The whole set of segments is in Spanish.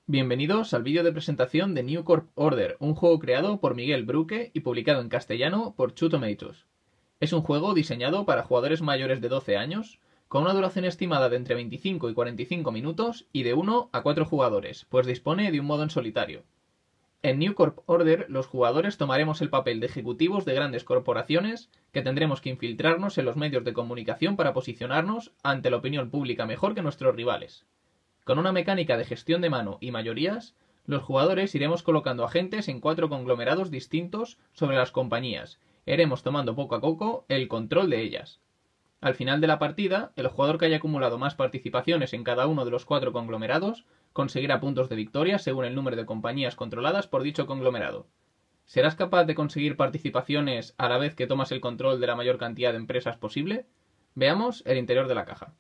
Bienvenidos al vídeo de presentación de New Corp Order, un juego creado por Miguel Bruque y publicado en castellano por 2Tomatoes. Es un juego diseñado para jugadores mayores de 12 años, con una duración estimada de entre 25 y 45 minutos y de 1 a 4 jugadores, pues dispone de un modo en solitario. En New Corp Order, los jugadores tomaremos el papel de ejecutivos de grandes corporaciones que tendremos que infiltrarnos en los medios de comunicación para posicionarnos ante la opinión pública mejor que nuestros rivales. Con una mecánica de gestión de mano y mayorías, los jugadores iremos colocando agentes en 4 conglomerados distintos sobre las compañías e iremos tomando poco a poco el control de ellas. Al final de la partida, el jugador que haya acumulado más participaciones en cada uno de los 4 conglomerados conseguirá puntos de victoria según el número de compañías controladas por dicho conglomerado. ¿Serás capaz de conseguir participaciones a la vez que tomas el control de la mayor cantidad de empresas posible? Veamos el interior de la caja.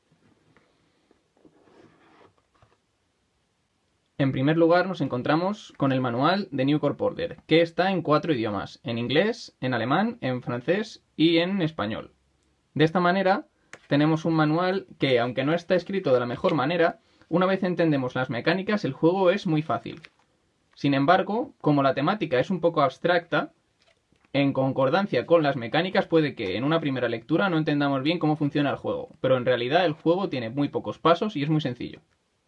En primer lugar nos encontramos con el manual de New Corp Order, que está en 4 idiomas, en inglés, en alemán, en francés y en español. De esta manera tenemos un manual que, aunque no está escrito de la mejor manera, una vez entendemos las mecánicas el juego es muy fácil. Sin embargo, como la temática es un poco abstracta, en concordancia con las mecánicas puede que en una primera lectura no entendamos bien cómo funciona el juego, pero en realidad el juego tiene muy pocos pasos y es muy sencillo.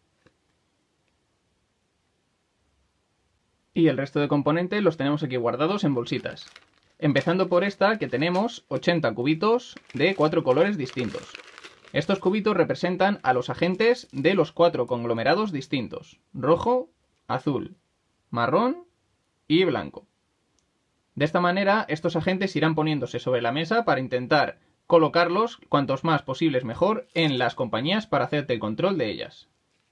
Y el resto de componentes los tenemos aquí guardados en bolsitas. Empezando por esta, que tenemos 80 cubitos de 4 colores distintos. Estos cubitos representan a los agentes de los 4 conglomerados distintos: rojo, azul, marrón y blanco. De esta manera, estos agentes irán poniéndose sobre la mesa para intentar colocarlos, cuantos más posibles mejor, en las compañías para hacerte el control de ellas.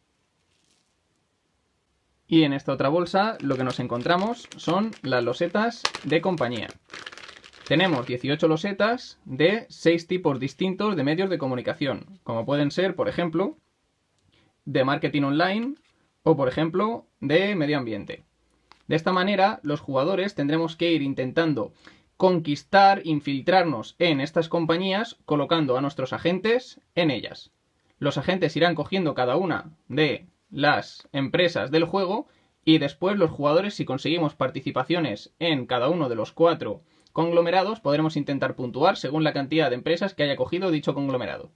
Y en esta otra bolsa lo que nos encontramos son las losetas de compañía. Tenemos 18 losetas de 6 tipos distintos de medios de comunicación, como pueden ser, por ejemplo, de marketing online o, por ejemplo, de medio ambiente. De esta manera, los jugadores tendremos que ir intentando conquistar, infiltrarnos en estas compañías, colocando a nuestros agentes en ellas. Los agentes irán cogiendo cada una de las empresas del juego y después los jugadores, si conseguimos participaciones en cada uno de los 4 conglomerados, podremos intentar puntuar según la cantidad de empresas que haya cogido dicho conglomerado.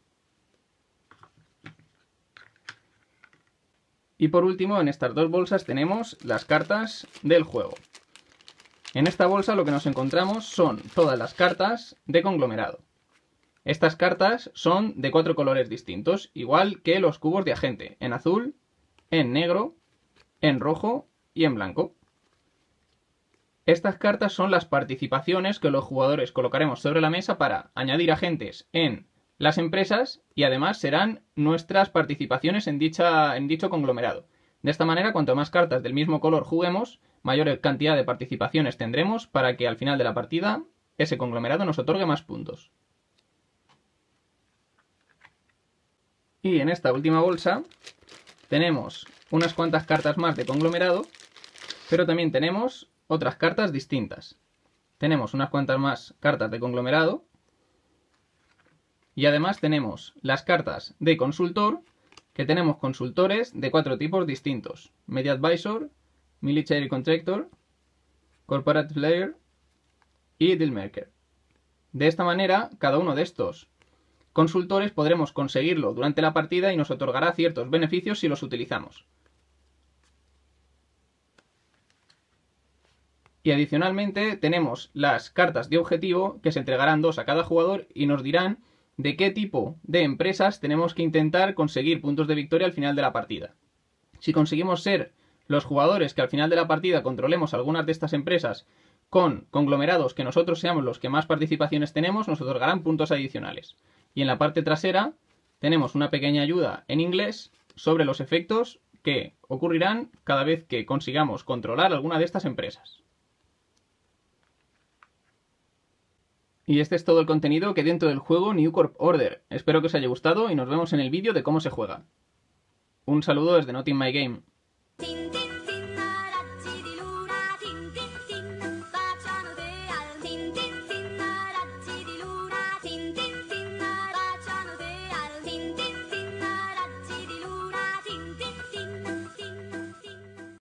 Y por último, en estas 2 bolsas tenemos las cartas del juego. En esta bolsa lo que nos encontramos son todas las cartas de conglomerado. Estas cartas son de 4 colores distintos, igual que los cubos de agente, en azul, en negro, en rojo y en blanco. Estas cartas son las participaciones que los jugadores colocaremos sobre la mesa para añadir agentes en las empresas y además serán nuestras participaciones en dicho conglomerado. De esta manera, cuanto más cartas del mismo color juguemos, mayor cantidad de participaciones tendremos para que al final de la partida ese conglomerado nos otorgue más puntos. Y en esta última bolsa tenemos unas cuantas cartas más de conglomerado, pero también tenemos otras cartas distintas. Tenemos unas cuantas más cartas de conglomerado y además tenemos las cartas de consultor, que tenemos consultores de 4 tipos distintos: Media Advisor, Military Contractor, Corporate Player y Dealmaker. De esta manera, cada uno de estos consultores podremos conseguirlo durante la partida y nos otorgará ciertos beneficios si los utilizamos. Y adicionalmente tenemos las cartas de objetivo, que se entregarán 2 a cada jugador y nos dirán de qué tipo de empresas tenemos que intentar conseguir puntos de victoria al final de la partida. Si conseguimos ser los jugadores que al final de la partida controlemos algunas de estas empresas con conglomerados que nosotros seamos los que más participaciones tenemos, nos otorgarán puntos adicionales. Y en la parte trasera tenemos una pequeña ayuda en inglés sobre los efectos que ocurrirán cada vez que consigamos controlar alguna de estas empresas. Y este es todo el contenido que hay dentro del juego New Corp Order. Espero que os haya gustado y nos vemos en el vídeo de cómo se juega. Un saludo desde Not In My Game.